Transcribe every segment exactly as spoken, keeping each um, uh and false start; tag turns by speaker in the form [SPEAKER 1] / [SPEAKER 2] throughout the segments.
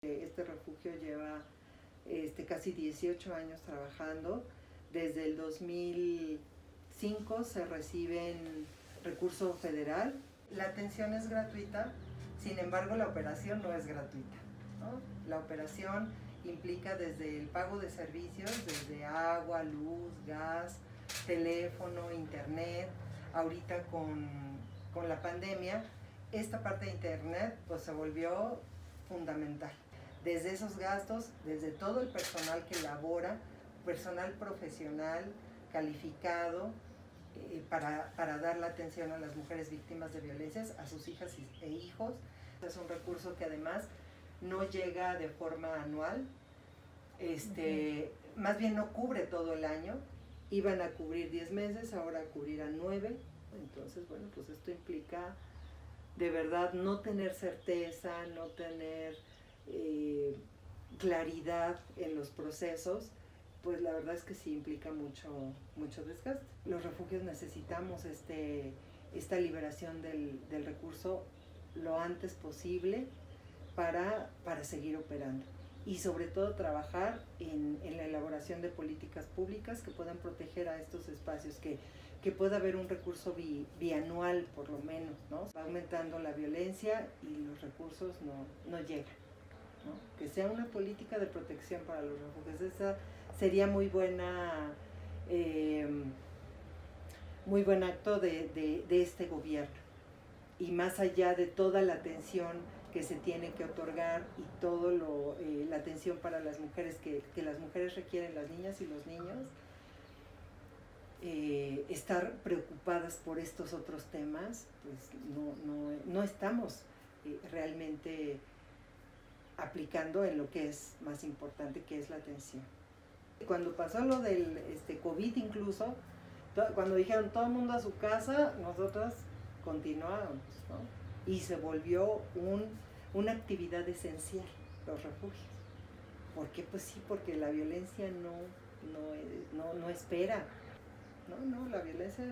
[SPEAKER 1] Este refugio lleva este, casi dieciocho años trabajando. Desde el dos mil cinco se reciben recurso federal. La atención es gratuita, sin embargo la operación no es gratuita, ¿no? La operación implica desde el pago de servicios, desde agua, luz, gas, teléfono, internet. Ahorita con, con la pandemia, esta parte de internet pues, se volvió fundamental. Desde esos gastos, desde todo el personal que labora, personal profesional, calificado, eh, para, para dar la atención a las mujeres víctimas de violencias, a sus hijas e hijos. Es un recurso que además no llega de forma anual, este, uh-huh. Más bien no cubre todo el año. Iban a cubrir diez meses, ahora cubrirán nueve. Entonces, bueno, pues esto implica de verdad no tener certeza, no tener eh, claridad en los procesos. Pues la verdad es que sí implica mucho, mucho desgaste. Los refugios necesitamos este, esta liberación del, del recurso lo antes posible para, para seguir operando. Y sobre todo trabajar en, en la elaboración de políticas públicas que puedan proteger a estos espacios, que, que pueda haber un recurso bi, bianual por lo menos, ¿no? Va aumentando la violencia y los recursos no, no llegan, ¿no? Que sea una política de protección para los refugios. Esa sería muy buena, eh, muy buen acto de, de, de este gobierno. Y más allá de toda la atención que se tiene que otorgar y todo lo, eh, la atención para las mujeres que, que las mujeres requieren, las niñas y los niños, eh, estar preocupadas por estos otros temas, pues no, no, no estamos eh, realmente aplicando en lo que es más importante, que es la atención. Cuando pasó lo del este, COVID incluso, cuando dijeron todo el mundo a su casa, nosotras continuábamos, ¿no? Y se volvió un, una actividad esencial, los refugios. ¿Por qué? Pues sí, porque la violencia no, no, no, no espera. No, no, la violencia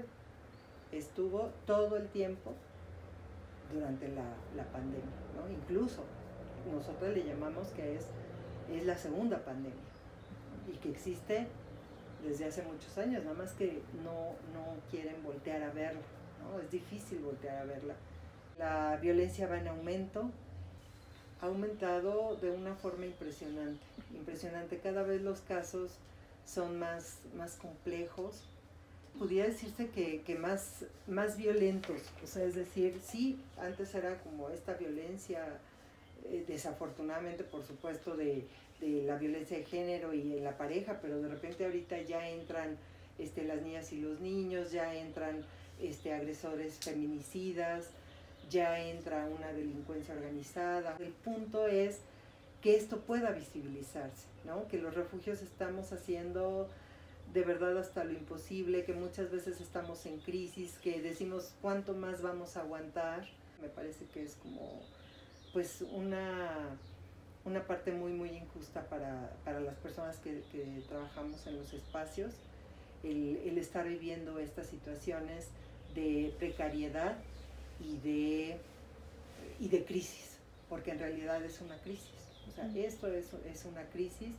[SPEAKER 1] estuvo todo el tiempo durante la, la pandemia, ¿no? Incluso nosotros le llamamos que es, es la segunda pandemia y que existe desde hace muchos años, nada más que no, no quieren voltear a verla, ¿no? Es difícil voltear a verla. La violencia va en aumento, ha aumentado de una forma impresionante, impresionante. Cada vez los casos son más, más complejos. Pudiera decirse que, que más, más violentos, o sea, es decir, sí, antes era como esta violencia, eh, desafortunadamente, por supuesto, de, de la violencia de género y en la pareja, pero de repente ahorita ya entran este, las niñas y los niños, ya entran este, agresores feminicidas, ya entra una delincuencia organizada. El punto es que esto pueda visibilizarse, ¿no? Que los refugios estamos haciendo de verdad hasta lo imposible, que muchas veces estamos en crisis, que decimos cuánto más vamos a aguantar. Me parece que es como pues una, una parte muy muy injusta para, para las personas que, que trabajamos en los espacios, el, el estar viviendo estas situaciones de precariedad y de, y de crisis, porque en realidad es una crisis. O sea, esto es, es una crisis.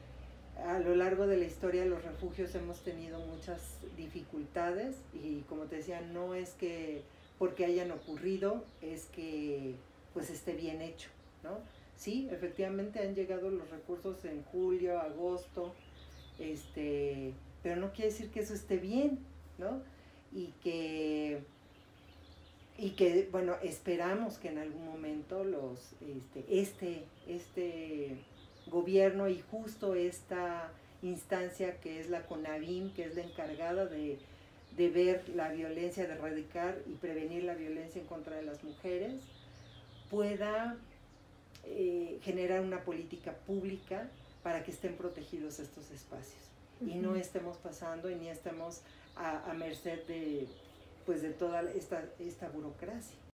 [SPEAKER 1] A lo largo de la historia de los refugios hemos tenido muchas dificultades y, como te decía, no es que porque hayan ocurrido, es que pues esté bien hecho, ¿no? Sí, efectivamente han llegado los recursos en julio, agosto, este, pero no quiere decir que eso esté bien, ¿no? Y que y que, bueno, esperamos que en algún momento los, este, este, este gobierno y justo esta instancia que es la CONAVIM, que es la encargada de, de ver la violencia, de erradicar y prevenir la violencia en contra de las mujeres, pueda eh, generar una política pública para que estén protegidos estos espacios. Uh-huh. Y no estemos pasando y ni estemos a, a merced de pues de toda esta, esta burocracia.